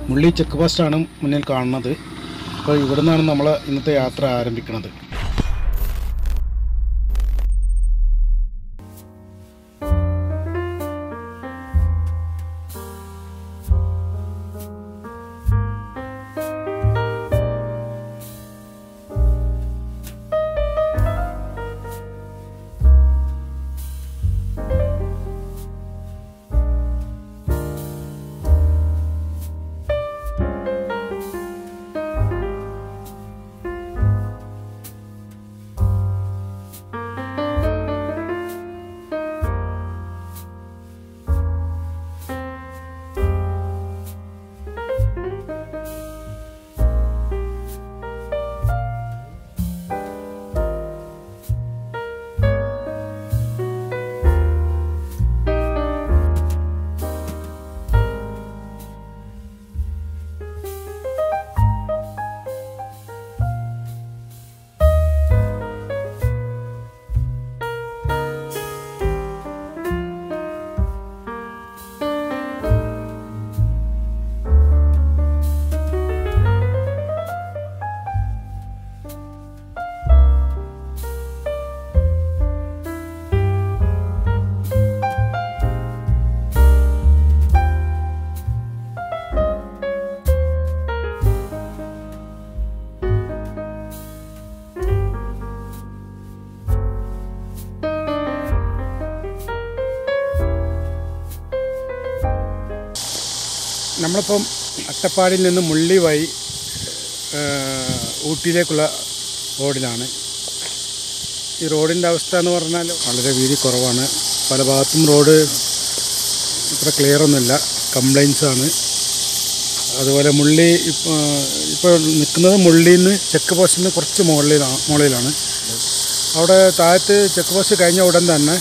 മുള്ളി check പോസ്റ്റാണ് മുന്നിൽ കാണുന്നത്. അപ്പോൾ ഇവിടെ നിന്നാണ് നമ്മൾ ഇന്നത്തെ യാത്ര ആരംഭിക്കുന്നത്. നമ്മളിപ്പം അട്ടപ്പാടിയിൽ നിന്ന് മുള്ളി വഴി ഊട്ടിയിലേക്കുള്ള റോഡിലാണ്. ഈ റോഡിൻ്റെ അവസ്ഥ എന്ന് പറഞ്ഞാൽ വളരെ വീതി കുറവാണ്. പല ഭാഗത്തും റോഡ് ഇത്ര ക്ലിയറൊന്നുമില്ല, കംപ്ലൈൻസാണ്. അതുപോലെ മുള്ളി ഇപ്പോൾ നിൽക്കുന്നത് മുള്ളിയിൽ നിന്ന് ചെക്ക് പോസ്റ്റിൽ നിന്ന് കുറച്ച് മുകളിലാണ്. അവിടെ താഴത്ത് ചെക്ക് പോസ്റ്റ് കഴിഞ്ഞ ഉടൻ തന്നെ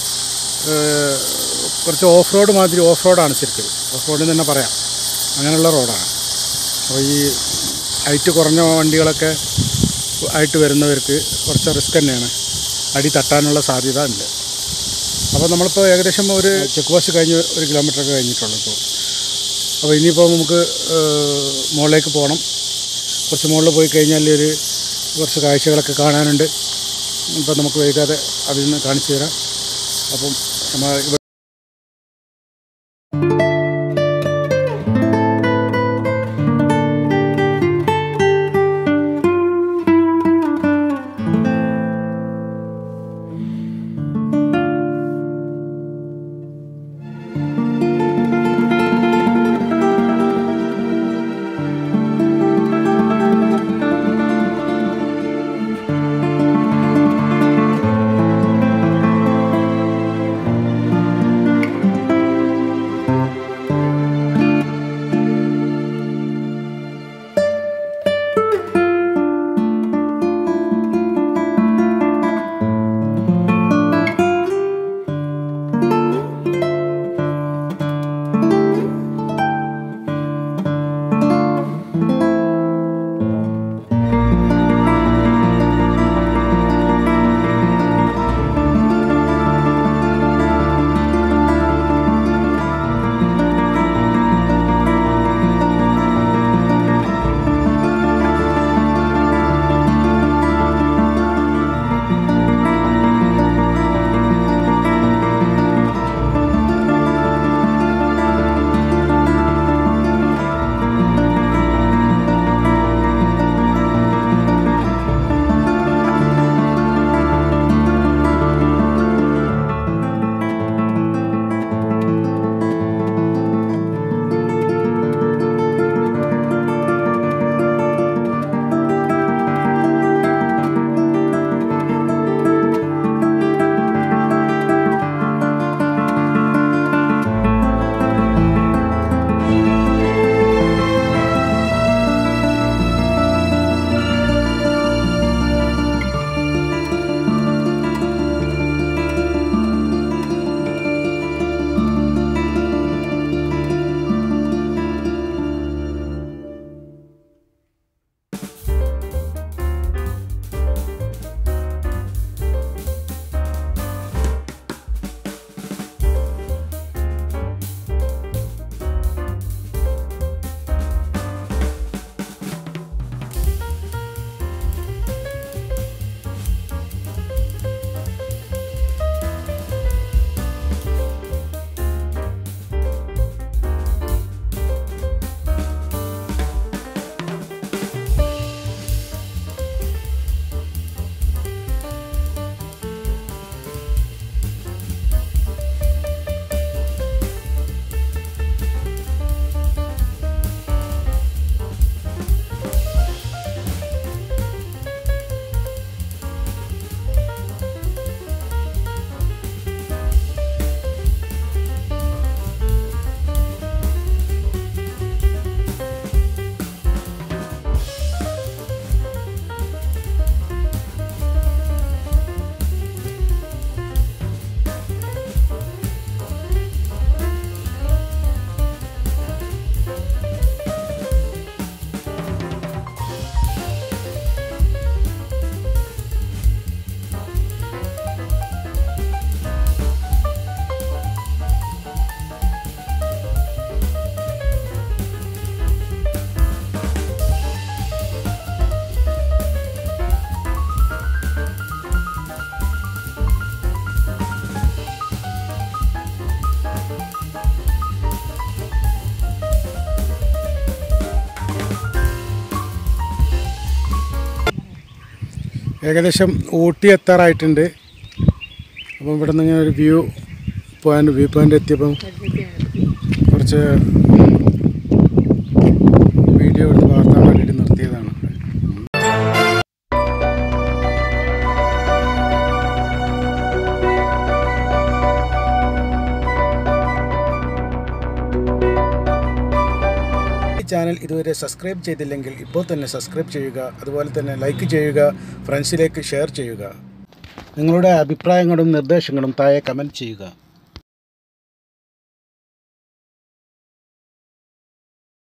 കുറച്ച് ഓഫ് റോഡ് മാതിരി, ഓഫ് റോഡാണ് ശരിക്കും, ഓഫ് റോഡിൽ തന്നെ പറയാം, അങ്ങനെയുള്ള റോഡാണ്. അപ്പോൾ ഈ ഹൈറ്റ് കുറഞ്ഞ വണ്ടികളൊക്കെ ആയിട്ട് വരുന്നവർക്ക് കുറച്ച് റിസ്ക് തന്നെയാണ്, അടി തട്ടാനുള്ള സാധ്യത ഉണ്ട്. അപ്പോൾ നമ്മളിപ്പോൾ ഏകദേശം ഒരു ചെക്ക് പോസ്റ്റ് കഴിഞ്ഞ് 1 കിലോമീറ്ററൊക്കെ കഴിഞ്ഞിട്ടുള്ളൂ ഇപ്പോൾ. അപ്പോൾ ഇനിയിപ്പോൾ നമുക്ക് മുകളിലേക്ക് പോകണം. കുറച്ച് മുകളിൽ പോയി കഴിഞ്ഞാൽ കുറച്ച് കാഴ്ചകളൊക്കെ കാണാനുണ്ട്. ഇപ്പം നമുക്ക് വൈകാതെ അതിൽ നിന്ന് കാണിച്ചു തരാം. അപ്പം നമ്മൾ ഏകദേശം ഊട്ടി എത്താറായിട്ടുണ്ട്. അപ്പം ഇവിടെ നിന്ന് ഇങ്ങനെ ഒരു വ്യൂ പോയിൻ്റ് എത്തിയപ്പം കുറച്ച് വീഡിയോ എടുത്ത് വാർത്താൻ വേണ്ടിയിട്ട് നിർത്തിയതാണ്. ചാനൽ ഇതുവരെ സബ്സ്ക്രൈബ് ചെയ്തില്ലെങ്കിൽ ഇപ്പോൾ തന്നെ സബ്സ്ക്രൈബ് ചെയ്യുക. അതുപോലെ തന്നെ ലൈക്ക് ചെയ്യുക, ഫ്രണ്ട്സിലേക്ക് ഷെയർ ചെയ്യുക. നിങ്ങളുടെ അഭിപ്രായങ്ങളും നിർദ്ദേശങ്ങളും താഴെ കമൻറ്റ് ചെയ്യുക.